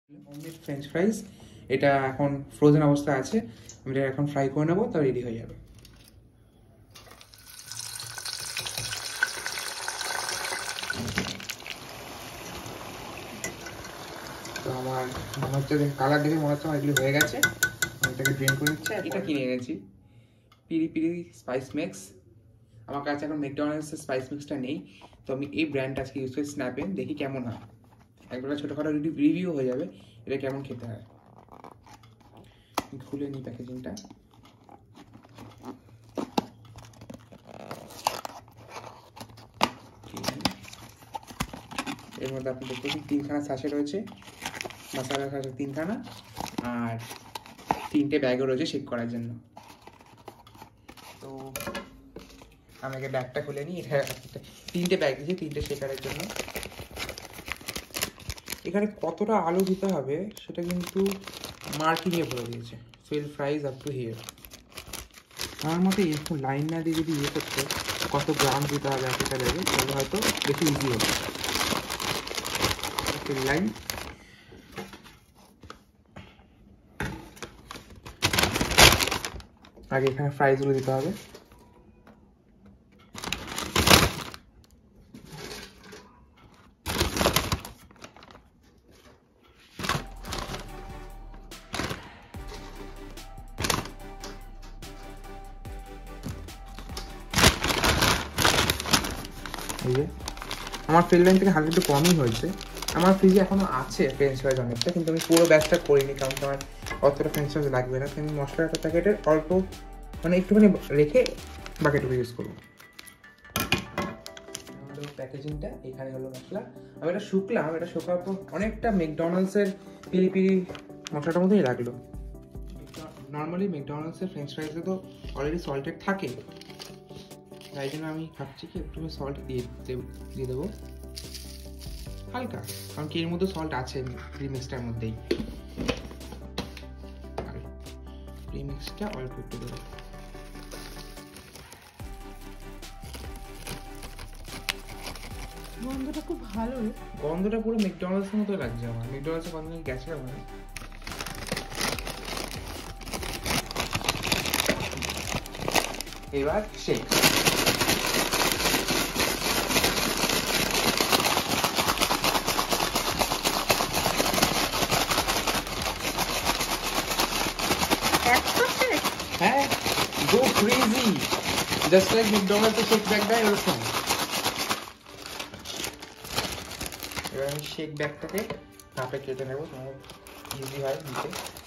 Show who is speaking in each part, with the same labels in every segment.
Speaker 1: Homemade French ফ্রাইজ এটা এখন frozen অবস্থায় আছে। আমি এটা এখন ফ্রাই করে নেবো, তাও রেডি হয়ে যাবে। তো আমার মনে হচ্ছে কালার দেখে মনে হচ্ছে আমার এগুলো হয়ে গেছে। আমি এটাকে ড্রেন করে নিচ্ছি। এটা কিনে এনেছি পিরি পিরি স্পাইস মিক্স। আমার কাছে এখন ম্যাকডোনাল্ডসের স্পাইস মিক্সটা নেই, তো আমি এই ব্র্যান্ডটা আজকে ইউজ করি স্ন্যাপিন। দেখি কেমন হয়, একবার ছোটোখাটো রিভিউ হয়ে যাবে এটা কেমন খেতে হয়। খুলে নিই প্যাকেজিংটা। এর মধ্যে আপনি দেখতে পাচ্ছেন 3খানা সাশে রয়েছে, মশলা সাশে 3খানা, আর 3টে ব্যাগও রয়েছে শেক করার জন্য। তো আমি আগে ব্যাগটা খুলে নিই। এটা 3টে ব্যাগ দিয়েছি 3টে শেকারের জন্য। এখানে কতটা আলু দিতে হবে সেটা কিন্তু মার্কিংয়ে বলে দিয়েছে, fill fries up to here. আমার মতে এরকম লাইন না দিয়ে যদি করতে কত গ্রাম দিতে হবে এতটা ব্যাগে, তাহলে হয়তো বেশি ইজি হবে। ফিল লাইন আগে এখানে ফ্রাইজগুলো দিতে হবে। আমার ফিল লাইন থেকে হালকা একটু কমই হয়েছে। আমার ফ্রিজে এখনো আছে ফ্রেঞ্চ ফ্রাইজ অনেকটা, কিন্তু আমি পুরো ব্যাচটা করিনি, কারণ আমার অতটা ফ্রেঞ্চ ফ্রাইজ লাগবে না। আমি মশলাটা প্যাকেটের অল্প মানে একটুখানি রেখে বাকিটুকু ইউজ করবো। প্যাকেজিংটা এখানে হলো মশলা। আমি এটা শুকলাম, এটা শুকার পর অনেকটা ম্যাকডোনাল্ডসের পিরি পিরি মশলাটার মধ্যেই লাগলো। নর্মালি ম্যাকডোনাল্ডসের ফ্রেঞ্চ ফ্রাইজে তো অলরেডি সল্টেড থাকে, তাই জন্য আমি ভাবছি কি একটু সল্ট দিয়ে দেবো হালকা, কারণ কি এর মধ্যে সল্ট আছে প্রিমিক্সটার মধ্যেই। প্রিমিক্সটা অল্প একটু দেবো।
Speaker 2: গন্ধটা খুব ভালো,
Speaker 1: গন্ধটা পুরো ম্যাকডোনাল্ডসের মতো লাগছে আমার। ম্যাকডোনাল্ডসের গন্ধ গেছে আমার। এবার শেক। হ্যাঁ, go crazy, just like McDonald's এর শেক ব্যাগ দেয় ওরকম। এবার আমি শেক ব্যাগটাকে কাপে কেটে নেবো, তোমার ইজি হয় দিতে।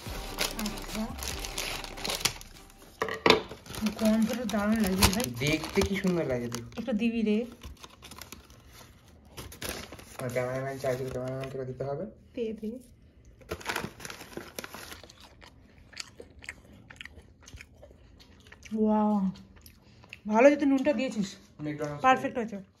Speaker 2: গন্ধটা দারুণ লাগছে ভাই,
Speaker 1: দেখতে কি সুন্দর লাগে। দেখ
Speaker 2: একটা দিবি রে,
Speaker 1: ক্যামেরাম্যান চাইছিল, ক্যামেরাম্যানকে দিতে হবে।
Speaker 2: দে ওয়াও, ভালো যে তুই নুনটা দিয়েছিস, পারফেক্ট আছে।